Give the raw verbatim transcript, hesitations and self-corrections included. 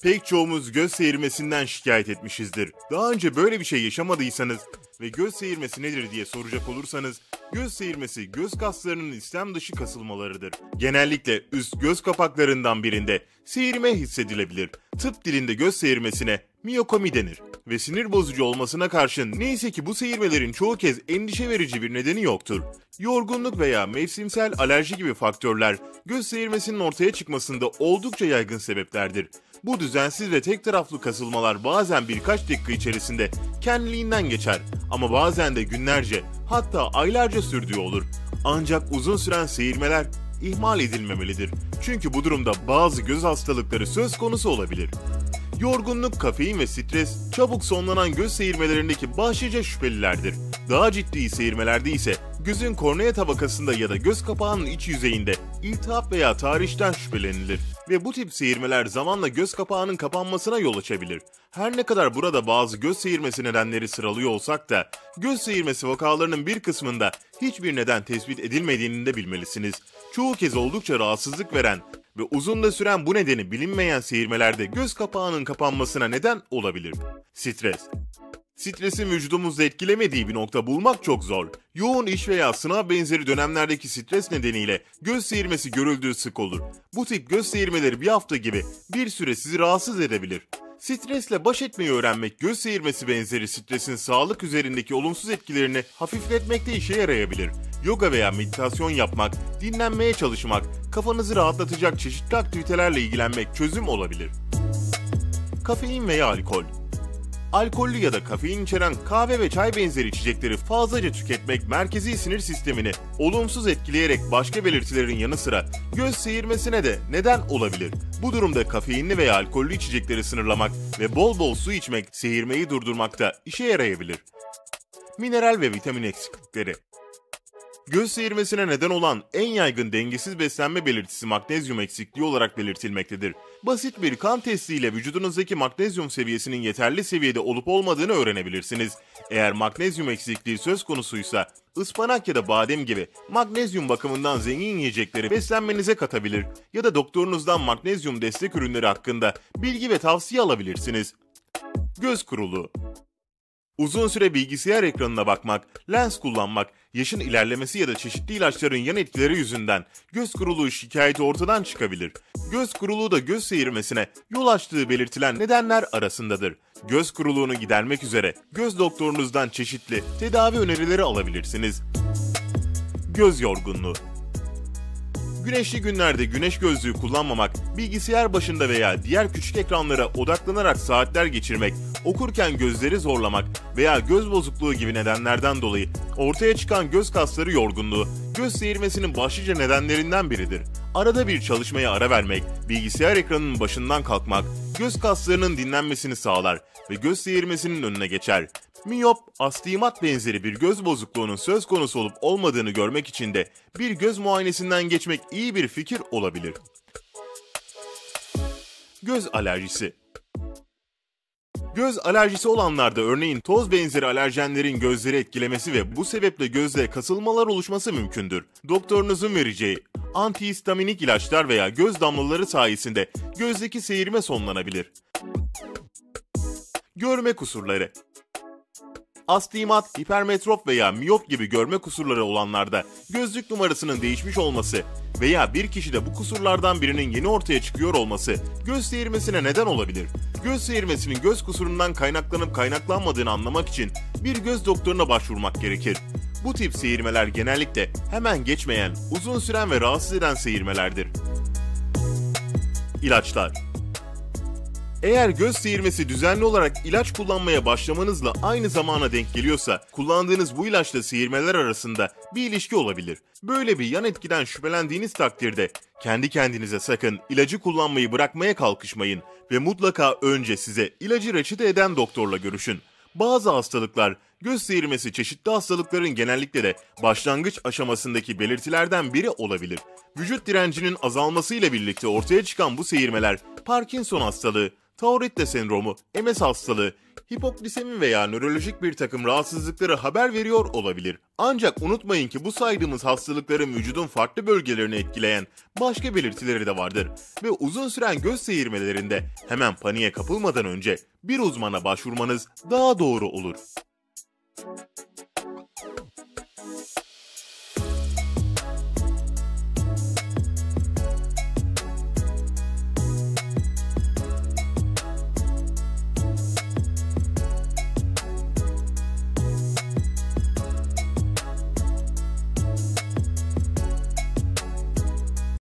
Pek çoğumuz göz seyirmesinden şikayet etmişizdir. Daha önce böyle bir şey yaşamadıysanız ve göz seyirmesi nedir diye soracak olursanız, göz seyirmesi göz kaslarının istem dışı kasılmalarıdır. Genellikle üst göz kapaklarından birinde seyirme hissedilebilir. Tıp dilinde göz seyirmesine miyokomi denir ve sinir bozucu olmasına karşın neyse ki bu seyirmelerin çoğu kez endişe verici bir nedeni yoktur. Yorgunluk veya mevsimsel alerji gibi faktörler göz seyirmesinin ortaya çıkmasında oldukça yaygın sebeplerdir. Bu düzensiz ve tek taraflı kasılmalar bazen birkaç dakika içerisinde kendiliğinden geçer ama bazen de günlerce, hatta aylarca sürdüğü olur. Ancak uzun süren seyirmeler ihmal edilmemelidir. Çünkü bu durumda bazı göz hastalıkları söz konusu olabilir. Yorgunluk, kafein ve stres çabuk sonlanan göz seyirmelerindeki başlıca şüphelilerdir. Daha ciddi seyirmelerde ise gözün kornea tabakasında ya da göz kapağının iç yüzeyinde iltihap veya tahrişten şüphelenilir ve bu tip seyirmeler zamanla göz kapağının kapanmasına yol açabilir. Her ne kadar burada bazı göz seyirmesi nedenleri sıralıyor olsak da göz seyirmesi vakalarının bir kısmında hiçbir neden tespit edilmediğini de bilmelisiniz. Çoğu kez oldukça rahatsızlık veren ve uzun da süren bu nedeni bilinmeyen seyirmelerde göz kapağının kapanmasına neden olabilir. Stres. Stresin vücudumuzda etkilemediği bir nokta bulmak çok zor. Yoğun iş veya sınav benzeri dönemlerdeki stres nedeniyle göz seyirmesi görüldüğü sık olur. Bu tip göz seyirmeleri bir hafta gibi bir süre sizi rahatsız edebilir. Stresle baş etmeyi öğrenmek göz seyirmesi benzeri stresin sağlık üzerindeki olumsuz etkilerini hafifletmekte işe yarayabilir. Yoga veya meditasyon yapmak, dinlenmeye çalışmak, kafanızı rahatlatacak çeşitli aktivitelerle ilgilenmek çözüm olabilir. Kafein veya alkol. Alkollü ya da kafein içeren kahve ve çay benzeri içecekleri fazlaca tüketmek merkezi sinir sistemini olumsuz etkileyerek başka belirtilerin yanı sıra göz seyirmesine de neden olabilir. Bu durumda kafeinli veya alkollü içecekleri sınırlamak ve bol bol su içmek seyirmeyi durdurmakta işe yarayabilir. Mineral ve vitamin eksiklikleri. Göz seyirmesine neden olan en yaygın dengesiz beslenme belirtisi magnezyum eksikliği olarak belirtilmektedir. Basit bir kan testiyle vücudunuzdaki magnezyum seviyesinin yeterli seviyede olup olmadığını öğrenebilirsiniz. Eğer magnezyum eksikliği söz konusuysa, ıspanak ya da badem gibi magnezyum bakımından zengin yiyecekleri beslenmenize katabilir ya da doktorunuzdan magnezyum destek ürünleri hakkında bilgi ve tavsiye alabilirsiniz. Göz kuruluğu. Uzun süre bilgisayar ekranına bakmak, lens kullanmak, yaşın ilerlemesi ya da çeşitli ilaçların yan etkileri yüzünden göz kuruluğu şikayeti ortadan çıkabilir. Göz kuruluğu da göz seyirmesine yol açtığı belirtilen nedenler arasındadır. Göz kuruluğunu gidermek üzere göz doktorunuzdan çeşitli tedavi önerileri alabilirsiniz. Göz yorgunluğu. Güneşli günlerde güneş gözlüğü kullanmamak, bilgisayar başında veya diğer küçük ekranlara odaklanarak saatler geçirmek, okurken gözleri zorlamak veya göz bozukluğu gibi nedenlerden dolayı ortaya çıkan göz kasları yorgunluğu, göz seyirmesinin başlıca nedenlerinden biridir. Arada bir çalışmaya ara vermek, bilgisayar ekranının başından kalkmak, göz kaslarının dinlenmesini sağlar ve göz seyirmesinin önüne geçer. Miyop, astigmat benzeri bir göz bozukluğunun söz konusu olup olmadığını görmek için de bir göz muayenesinden geçmek iyi bir fikir olabilir. Göz alerjisi. Göz alerjisi olanlarda örneğin toz benzeri alerjenlerin gözleri etkilemesi ve bu sebeple gözde kasılmalar oluşması mümkündür. Doktorunuzun vereceği antihistaminik ilaçlar veya göz damlaları sayesinde gözdeki seyirme sonlanabilir. Görme kusurları. Astigmat, hipermetrop veya miyop gibi görme kusurları olanlarda gözlük numarasının değişmiş olması veya bir kişide bu kusurlardan birinin yeni ortaya çıkıyor olması göz seyirmesine neden olabilir. Göz seyirmesinin göz kusurundan kaynaklanıp kaynaklanmadığını anlamak için bir göz doktoruna başvurmak gerekir. Bu tip seyirmeler genellikle hemen geçmeyen, uzun süren ve rahatsız eden seyirmelerdir. İlaçlar. Eğer göz seyirmesi düzenli olarak ilaç kullanmaya başlamanızla aynı zamana denk geliyorsa, kullandığınız bu ilaçla seyirmeler arasında bir ilişki olabilir. Böyle bir yan etkiden şüphelendiğiniz takdirde kendi kendinize sakın ilacı kullanmayı bırakmaya kalkışmayın ve mutlaka önce size ilacı reçete eden doktorla görüşün. Bazı hastalıklar, göz seyirmesi çeşitli hastalıkların genellikle de başlangıç aşamasındaki belirtilerden biri olabilir. Vücut direncinin azalmasıyla birlikte ortaya çıkan bu seyirmeler, Parkinson hastalığı, Tourette sendromu, M S hastalığı, hipoglisemi veya nörolojik bir takım rahatsızlıkları haber veriyor olabilir. Ancak unutmayın ki bu saydığımız hastalıkların vücudun farklı bölgelerini etkileyen başka belirtileri de vardır. Ve uzun süren göz seyirmelerinde hemen paniğe kapılmadan önce bir uzmana başvurmanız daha doğru olur.